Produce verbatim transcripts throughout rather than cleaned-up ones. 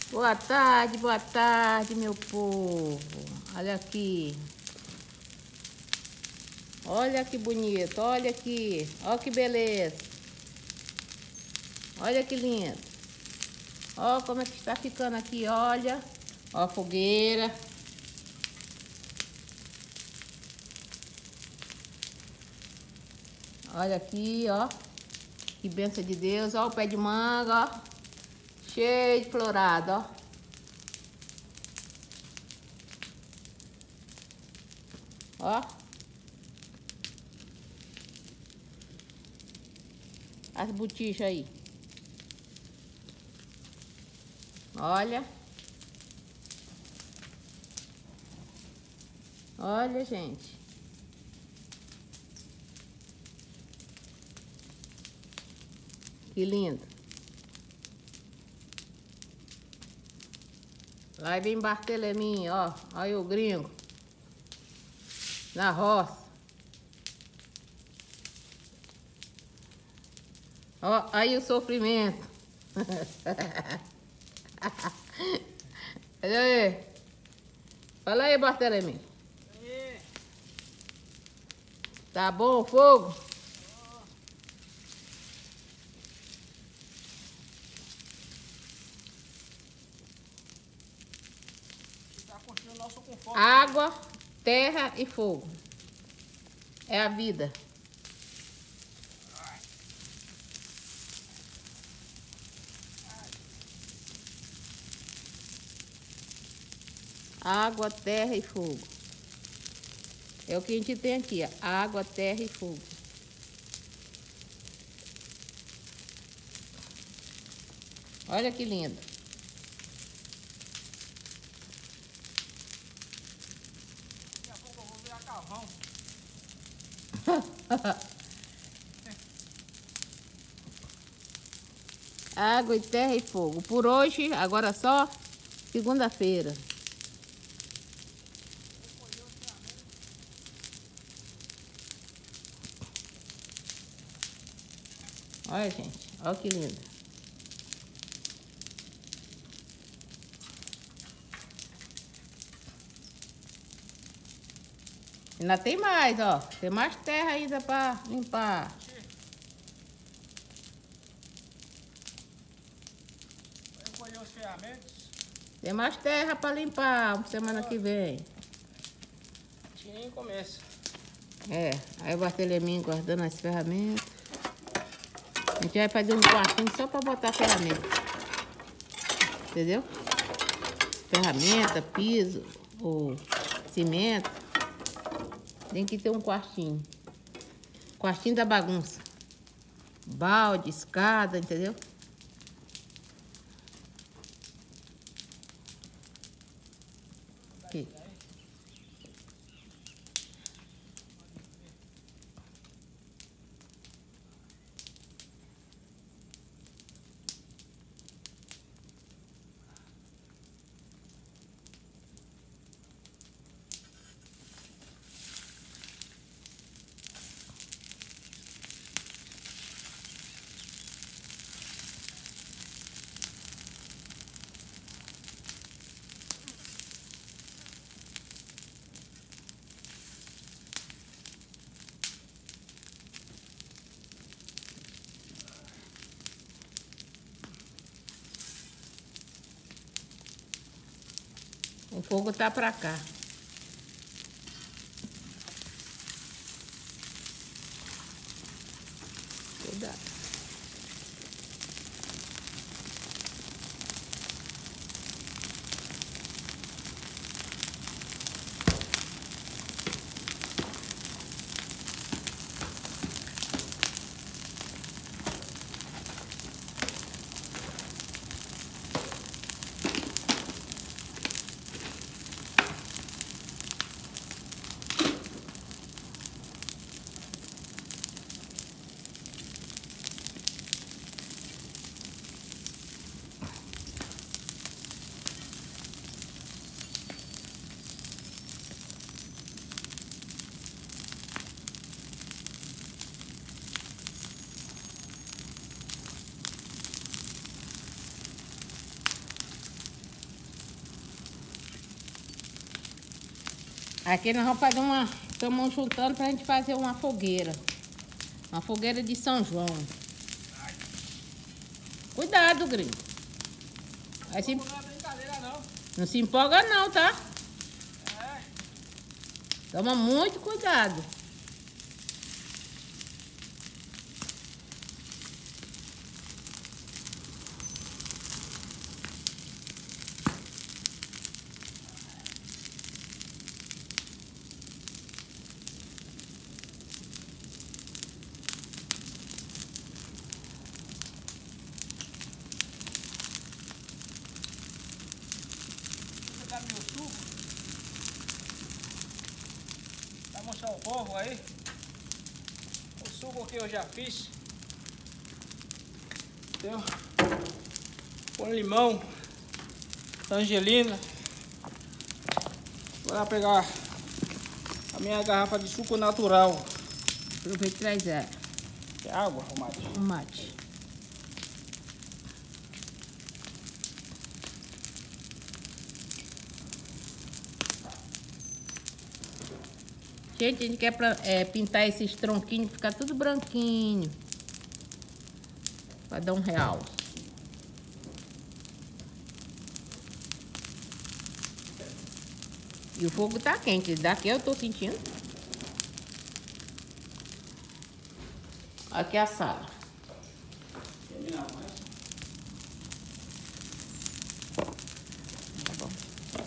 Boa tarde, boa tarde, meu povo. Olha aqui. Olha que bonito, olha aqui. Olha que beleza. Olha que lindo. Olha como é que está ficando aqui, olha. Ó a fogueira. Olha aqui, ó. Que bênção de Deus. Ó o pé de manga, ó. Cheio de florado, ó. Ó. As botijas aí. Olha. Olha, gente. Que lindo. Lá vem Barteleminho, ó. Olha o gringo. Na roça. Ó, aí o sofrimento. Olha aí. Fala aí, Barteleminho. Tá bom o fogo? Tá construindo nosso conforto. Água, terra e fogo. É a vida. Água, terra e fogo. É o que a gente tem aqui, ó. Água, terra e fogo. Olha que lindo. Daqui a pouco eu vou virar carvão. Água e terra e fogo. Por hoje, agora só segunda-feira. Olha, gente. Olha que lindo. Ainda tem mais, ó. Tem mais terra ainda pra limpar. Eu colher os ferramentas. Tem mais terra pra limpar semana que vem. Nem começa. É, aí o Barteleminho guardando as ferramentas. A gente vai fazer um quartinho só pra botar ferramenta. Entendeu? Ferramenta, piso, ou cimento. Tem que ter um quartinho. Quartinho da bagunça. Balde, escada, entendeu? Aqui. O fogo tá pra cá. Cuidado. Aqui nós vamos fazer uma... Estamos juntando pra gente fazer uma fogueira. Uma fogueira de São João. Cuidado, gringo. Aí se... Não é brincadeira, não. Não se empolga não, tá? É. Toma muito cuidado. Vou pegar meu suco. Vai mostrar o povo aí. O suco que eu já fiz. Entendeu? Com limão, tangerina. Vou lá pegar a minha garrafa de suco natural. Aproveita e traz é, Que é água, o mate. o mate. Gente, a gente quer pra, é, pintar esses tronquinhos, ficar tudo branquinho. Pra dar um real. E o fogo tá quente, daqui eu tô sentindo. Aqui é a sala. Tá bom.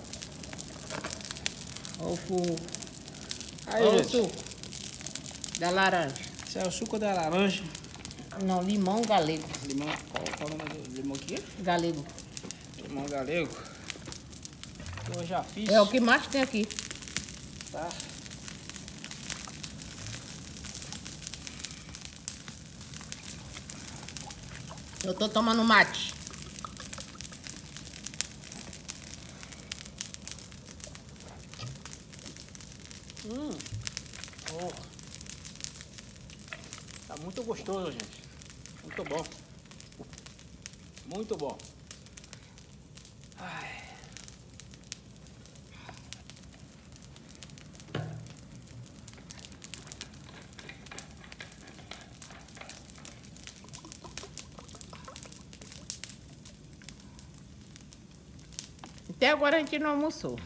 Olha o fogo. Aí, Olha o gente. suco da laranja. Esse é o suco da laranja. Não, limão galego. Limão. Qual, qual é o nome do limão aqui? Galego. Limão galego. Que eu já fiz. É o que mais tem aqui. Tá? Eu tô tomando mate. Hum. Oh. Tá muito gostoso, gente. Muito bom. Muito bom. Ai. Até agora a gente não almoçou.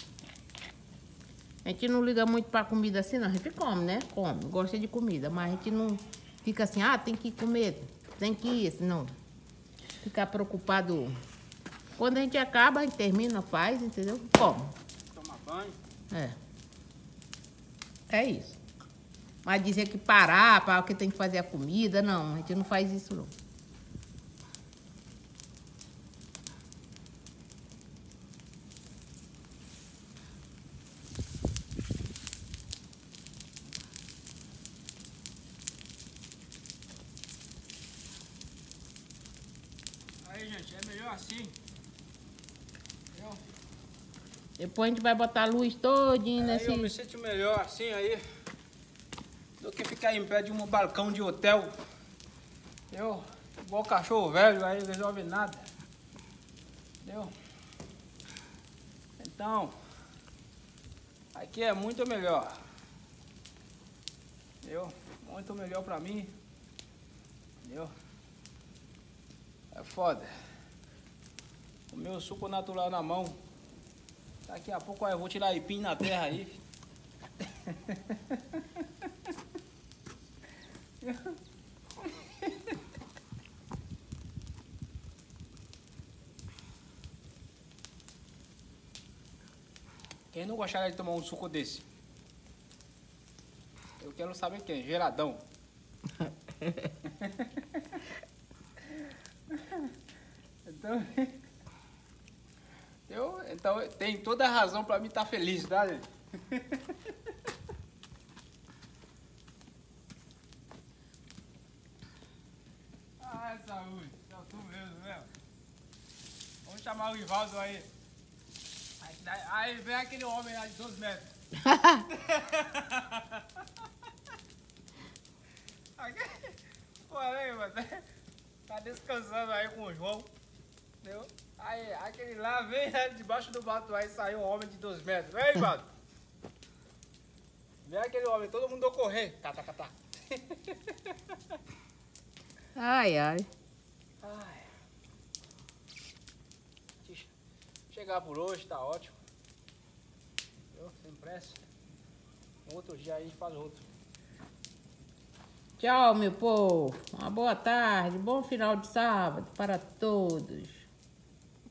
A gente não liga muito pra comida assim, não. A gente come, né? Come, gosta de comida. Mas a gente não fica assim, ah, tem que comer, tem que ir. Não. Ficar preocupado. Quando a gente acaba, a gente termina, faz, entendeu? Come. Tomar banho. É. É isso. Mas dizer que parar, para que tem que fazer a comida, não. A gente não faz isso, não. Aí, gente, é melhor assim. Entendeu? Depois a gente vai botar a luz todinha Aí nesse... eu me sinto melhor assim aí do que ficar em pé de um balcão de hotel. Eu, igual cachorro velho, aí não resolve nada. Entendeu? Então, aqui é muito melhor. Entendeu? Muito melhor pra mim. Entendeu? É foda. O meu suco natural na mão. Daqui a pouco eu vou tirar aipim na terra aí. Quem não gostaria de tomar um suco desse? Eu quero saber quem, geradão. Então, eu, então tem toda a razão pra mim estar feliz, tá, gente? Ai, saúde, é tu mesmo, né? Vamos chamar o Ivaldo aí. Aí, aí vem aquele homem lá de dois metros. Olha aí, mano. Tá descansando aí com o João. Entendeu? Aí, aquele lá vem debaixo do mato aí saiu um homem de dois metros. Ei, Ivaldo. Vem aquele homem, todo mundo correr. Tá, tá, tá, tá. Ai, ai. Ai. Chegar por hoje, tá ótimo. Entendeu? Sem pressa. Um outro dia aí a gente faz outro. Tchau, meu povo. Uma boa tarde, bom final de sábado para todos.